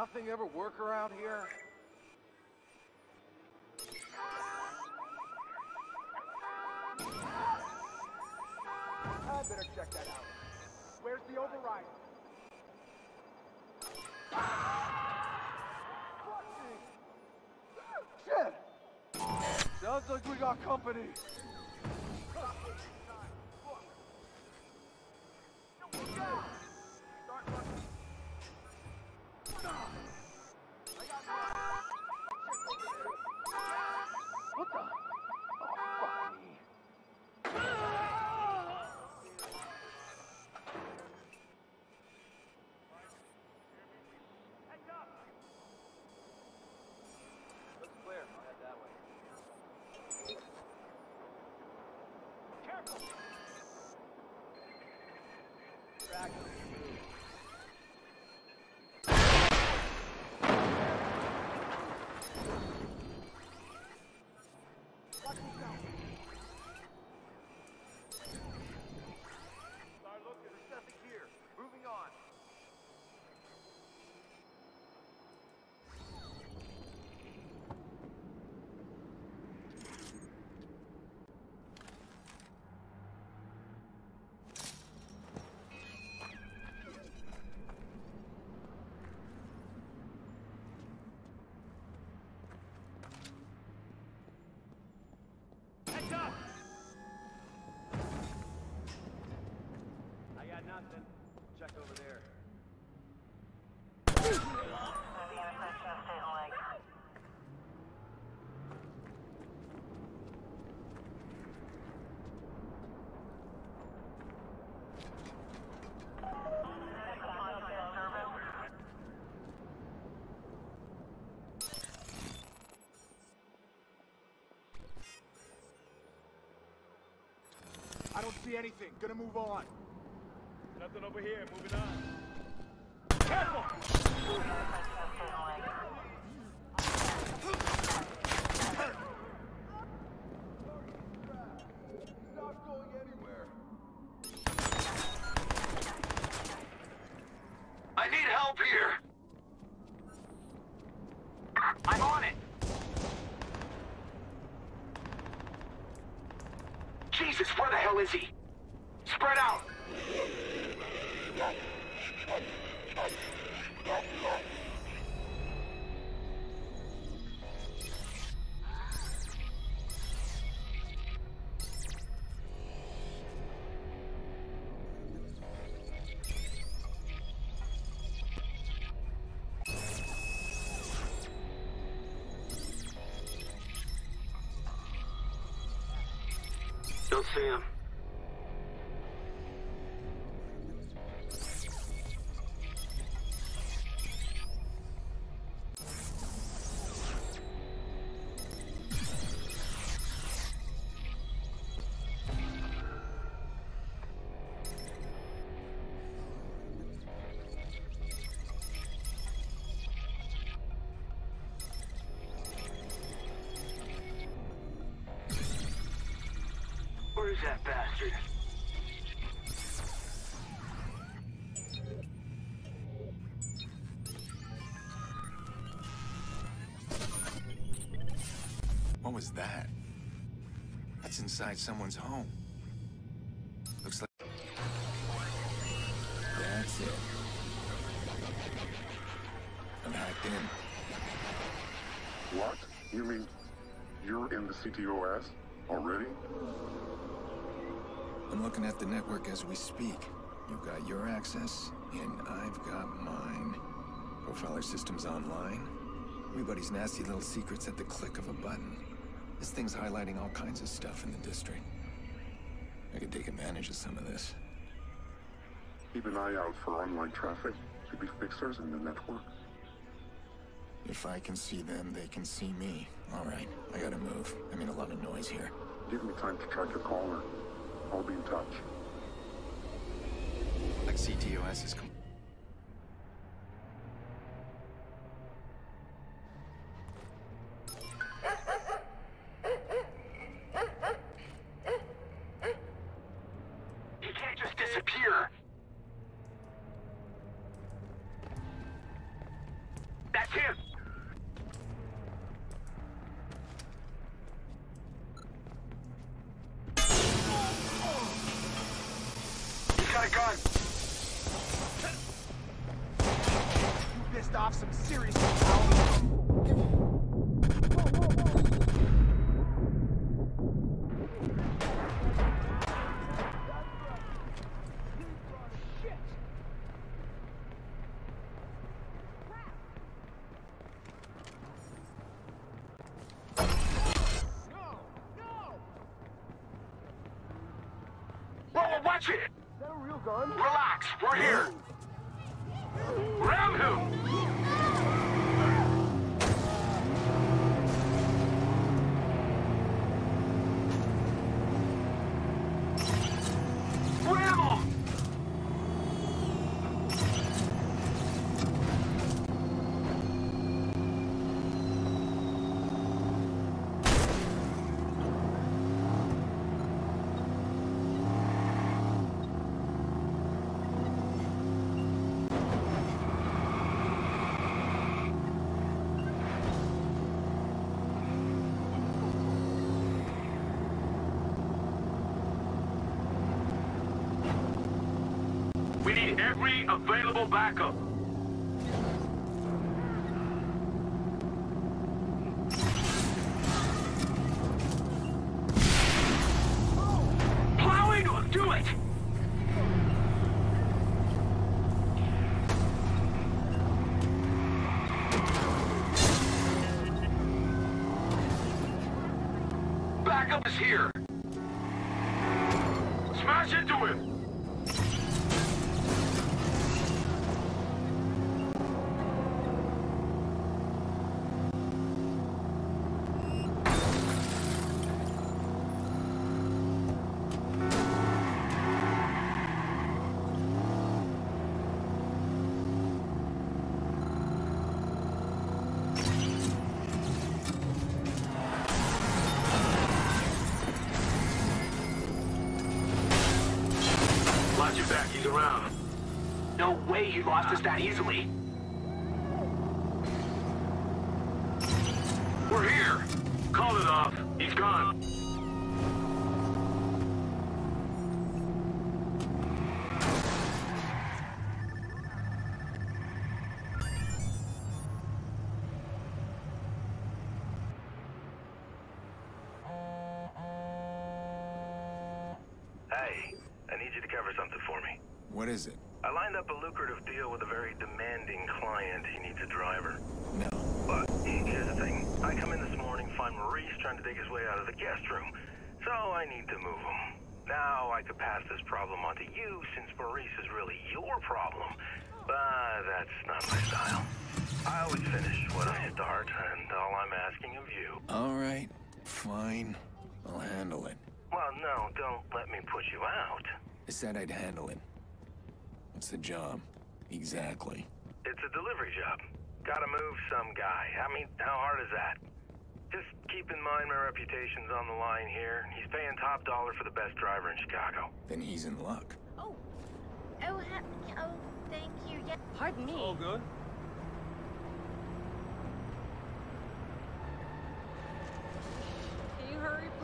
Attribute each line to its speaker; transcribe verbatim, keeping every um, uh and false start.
Speaker 1: Nothing ever work around here?
Speaker 2: I better check that out. Where's the override?
Speaker 1: Shit! Sounds like we got company. What the? Oh, fuck me.
Speaker 3: Looks clear. I'll head that way.
Speaker 2: Careful!
Speaker 3: Track.
Speaker 2: Watch yourself.
Speaker 1: Start looking. There's nothing here. Moving on.
Speaker 2: Heads up!
Speaker 3: I got nothing. Check over there.
Speaker 2: I don't see anything. Gonna move on.
Speaker 3: Nothing over here. Moving on.
Speaker 2: Careful!
Speaker 1: Not going anywhere. I need help here. I'm on it. Jesus, where the hell is he? Spread out. Don't see him. Where's that bastard?
Speaker 4: What was that? That's inside someone's home. Looks like... That's it. I'm hacked in.
Speaker 5: What? You mean you're in the C T O S already?
Speaker 4: I'm looking at the network as we speak. You've got your access, and I've got mine. Profiler system's online. Everybody's nasty little secrets at the click of a button. This thing's highlighting all kinds of stuff in the district. I could take advantage of some of this.
Speaker 5: Keep an eye out for online traffic. Could be fixers in the network.
Speaker 4: If I can see them, they can see me. All right, I gotta move. I mean, a lot of noise here.
Speaker 5: Give me time to track your caller. I'll be in touch.
Speaker 4: Like C T O S is... Com
Speaker 1: He can't just disappear.
Speaker 2: gun! You pissed off some serious power. Watch it! Is that a real gun? Relax, we're here! Ram him! Ram him! We need every available backup. Plowing will do it! Backup is here. Smash into him! Watch your back, he's around. No way he lost us that easily. We're here. Call it off. He's gone.
Speaker 6: Hey, I need you to cover something for me.
Speaker 4: What is it?
Speaker 6: I lined up a lucrative deal with a very demanding client. He needs a driver.
Speaker 4: No.
Speaker 6: But here's the thing. I come in this morning, find Maurice trying to dig his way out of the guest room. So I need to move him. Now I could pass this problem on to you since Maurice is really your problem. But that's not my style. I always finish what I start, and all I'm asking of you...
Speaker 4: All right. Fine. I'll handle it.
Speaker 6: Well, no, don't let me put you out.
Speaker 4: I said I'd handle it. What's the job? Exactly.
Speaker 6: It's a delivery job. Gotta move some guy. I mean, how hard is that? Just keep in mind my reputation's on the line here. He's paying top dollar for the best driver in Chicago.
Speaker 4: Then he's in luck.
Speaker 7: Oh. Oh, ha oh, thank you. Yeah. Pardon me.
Speaker 3: All good.
Speaker 7: Can you hurry,